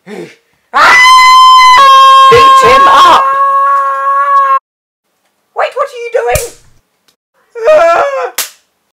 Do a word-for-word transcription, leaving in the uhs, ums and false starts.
Beat him up! Wait, what are you doing?